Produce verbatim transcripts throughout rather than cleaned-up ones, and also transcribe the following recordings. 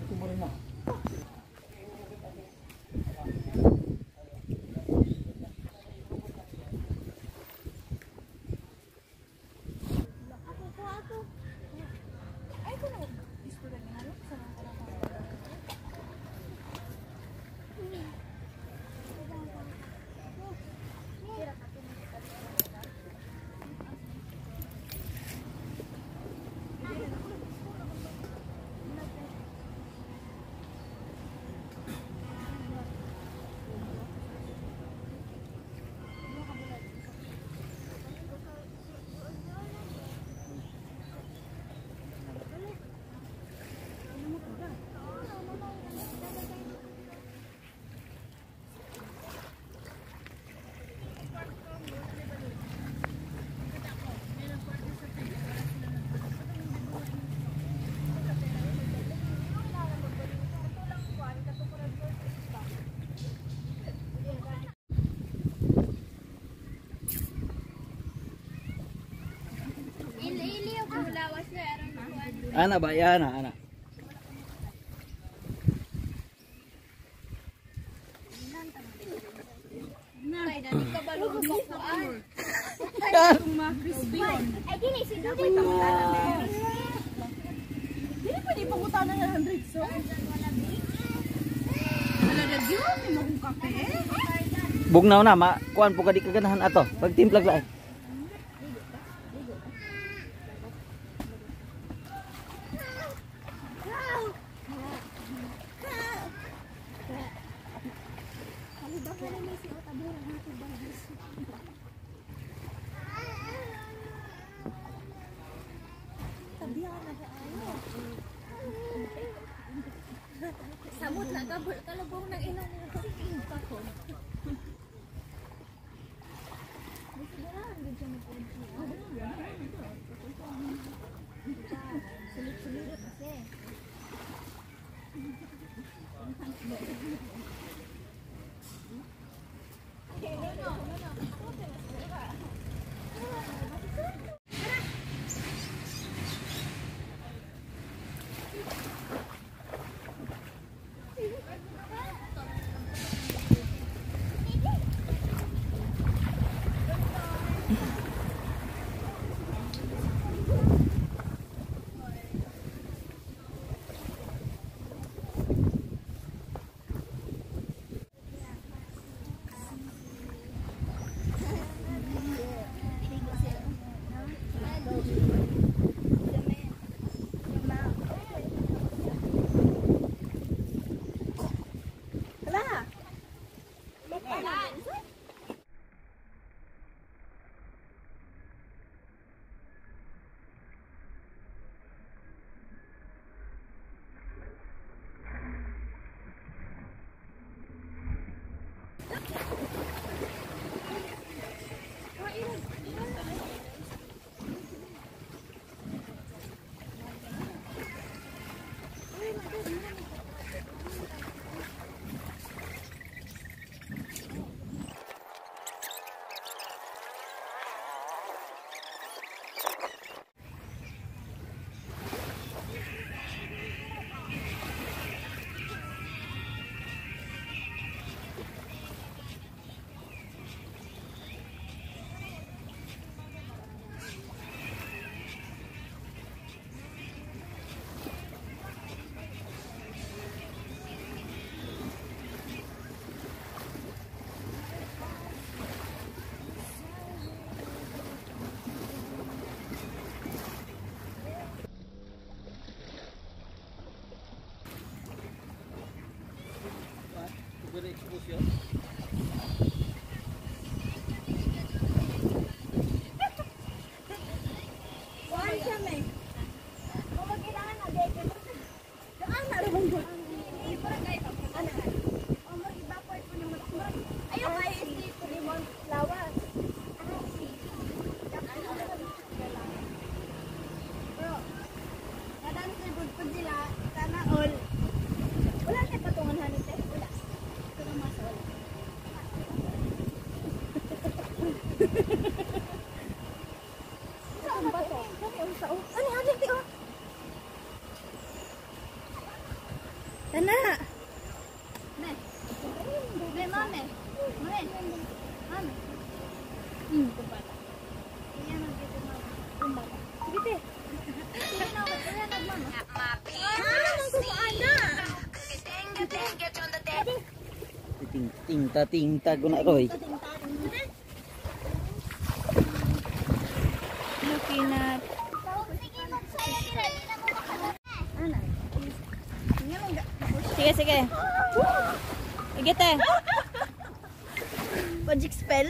Ana ba yan, ana. Ay, gini, si Dudin. Dili pa di pangutanan ng hundred so. Wala na diyon, may magong kape. Bugnaw na, ma kuan po kadi kaganahan ato. Pagtimplag lang. Samot na gabol kalabong nang ilang kasi pa ko. Sulit-sulit kasi. Tana. Ne. Ne, mame. Mame. Mame. Hmm, kumpara. Iyan ang dito mama. Kumpara. Sige te. Sige na ako. Iyan ang mama. Ano nang kumaana? Tinta tinta ko na Roy. Looking at sige, sige. Igit eh. Magic spell.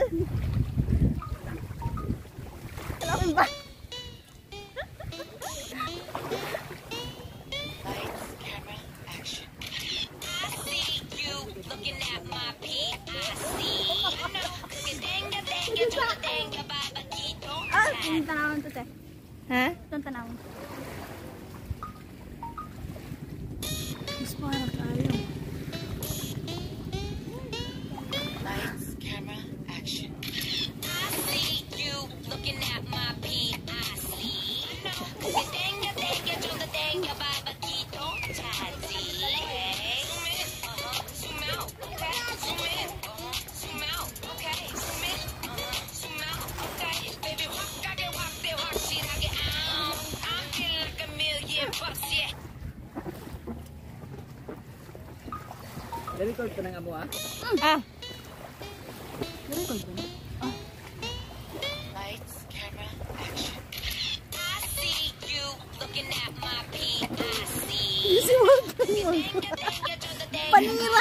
Alam ba? Ah, yung tanawin to, te. Ha? Itong tanawin. Mas parang tayo. Lights, camera, action. I see you looking at my P I C. No, tenga, tenga, chunga, tenga, babakito, tazi. Hey, zoom in, uh-huh, zoom out, okay, zoom in, uh-huh, zoom out, okay, zoom in, uh-huh, zoom out, okay. Baby, walk, I get walk, they walk, shit, I get out. I'm feeling like a million bucks, yeah. Record ka na nga mo ah. Ah. Lights, camera, action. I see you looking at my P I C. Panira.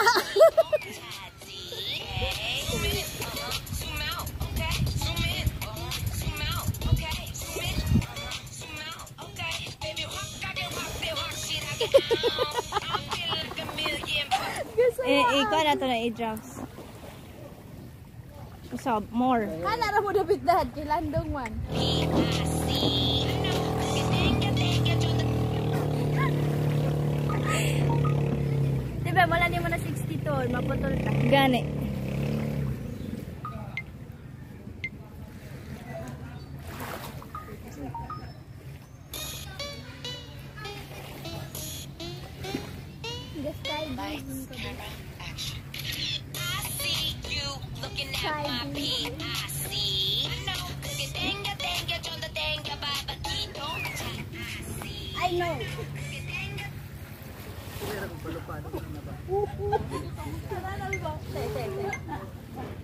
Eh, ikaw na ito na i-drops. So, more. Kana ra mo dapit dahad kay landong man. Diba, wala niyo mo na sixty-two, maputol ka. Gani. Lights, camera, action. I see you looking at my P I C. No, tenga, tenga, chonda, tenga, babakito, tazi. I know. Pero kung palupano na ba? Sana na ba? Te, te, te.